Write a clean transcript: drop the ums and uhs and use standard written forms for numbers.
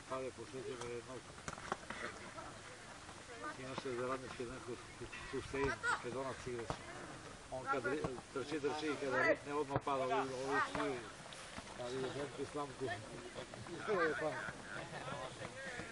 pade po srećima jednog. Imаше za radnički neko suštej, kad onac igraš. On kad trči i kada rikne odmah pada, ovi svi, ali je Benko i Slamku. To je pamet.